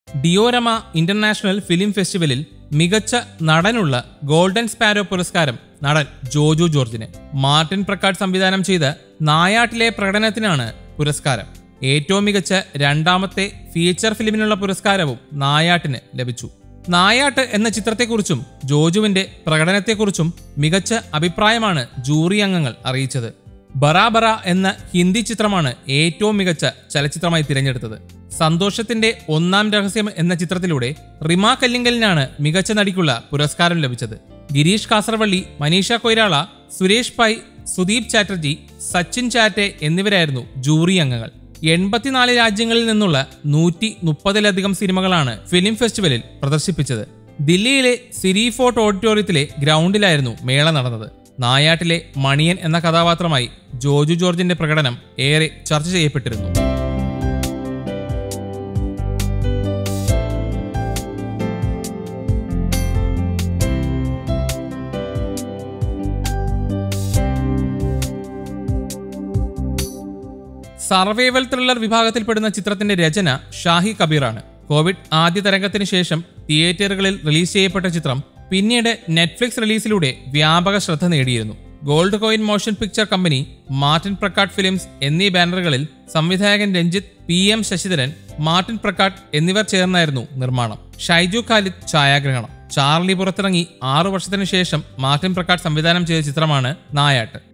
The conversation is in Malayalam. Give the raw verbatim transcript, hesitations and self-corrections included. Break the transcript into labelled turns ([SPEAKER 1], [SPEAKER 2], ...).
[SPEAKER 1] ഡിയോരമ ഇന്റർനാഷണൽ ഫിലിം ഫെസ്റ്റിവലിൽ മികച്ച നടനുള്ള ഗോൾഡൻ സ്പാരോ പുരസ്കാരം നടൻ ജോജു ജോർജിന്. മാർട്ടിൻ പ്രക്കാട്ട് സംവിധാനം ചെയ്ത നായാട്ടിലെ പ്രകടനത്തിനാണ് പുരസ്കാരം. ഏറ്റവും മികച്ച രണ്ടാമത്തെ ഫീച്ചർ ഫിലിമിനുള്ള പുരസ്കാരവും നായാട്ടിന് ലഭിച്ചു. നായാട്ട് എന്ന ചിത്രത്തെക്കുറിച്ചും ജോജുവിന്റെ പ്രകടനത്തെക്കുറിച്ചും മികച്ച അഭിപ്രായമാണ് ജൂറി അംഗങ്ങൾ അറിയിച്ചത്. ബറാബറ എന്ന ഹിന്ദി ചിത്രമാണ് ഏറ്റവും മികച്ച ചലച്ചിത്രമായി തിരഞ്ഞെടുത്തത്. സന്തോഷത്തിന്റെ ഒന്നാം രഹസ്യം എന്ന ചിത്രത്തിലൂടെ റിമ കല്ലിങ്കലിനാണ് മികച്ച നടിക്കുള്ള പുരസ്കാരം ലഭിച്ചത്. ഗിരീഷ് കാസർവള്ളി, മനീഷ കൊയ്രാള, സുരേഷ് പൈ, സുദീപ് ചാറ്റർജി, സച്ചിൻ ചാറ്റെ എന്നിവരായിരുന്നു ജൂറി അംഗങ്ങൾ. എൺപത്തിനാല് രാജ്യങ്ങളിൽ നിന്നുള്ള നൂറ്റി മുപ്പതിലധികം സിനിമകളാണ് ഫിലിം ഫെസ്റ്റിവലിൽ പ്രദർശിപ്പിച്ചത്. ദില്ലിയിലെ സിരി ഫോർട്ട് ഓഡിറ്റോറിയത്തിലെ ഗ്രൗണ്ടിലായിരുന്നു മേള നടന്നത്. നായാട്ടിലെ മണിയൻ എന്ന കഥാപാത്രമായി ജോജു ജോർജിന്റെ പ്രകടനം ഏറെ ചർച്ച ചെയ്യപ്പെട്ടിരുന്നു. സർവൈവൽ ത്രില്ലർ വിഭാഗത്തിൽപ്പെടുന്ന ചിത്രത്തിന്റെ രചന ഷാഹി കബീറാണ്. കോവിഡ് ആദ്യ തരംഗത്തിന് ശേഷം തിയേറ്ററുകളിൽ റിലീസ് ചെയ്യപ്പെട്ട ചിത്രം പിന്നീട് നെറ്റ്ഫ്ലിക്സ് റിലീസിലൂടെ വ്യാപക ശ്രദ്ധ നേടിയിരുന്നു. Gold coin motion picture company, Martin Prakkat films എന്നീ ബാനറുകളിൽ സംവിധായകൻ Ranjith, P M Sasidharan, Martin Prakkat എന്നിവർ ചേർന്നായിരുന്നു നിർമ്മാണം. ഷൈജു ഖാലിദ് ഛായാഗ്രഹണം. ചാർലി പുറത്തിറങ്ങി ആറു വർഷത്തിനു ശേഷം മാർട്ടിൻ പ്രക്കാട്ട് സംവിധാനം ചെയ്ത ചിത്രമാണ് നായാട്ട്.